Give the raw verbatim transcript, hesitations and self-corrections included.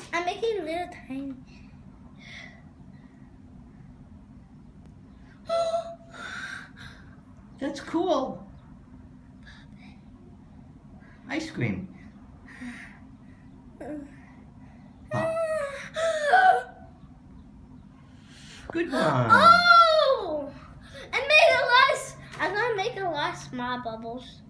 I'm making little tiny. That's cool. Ice cream. Huh. Good one. Oh! I made a lot of, I'm gonna make a lot of small bubbles.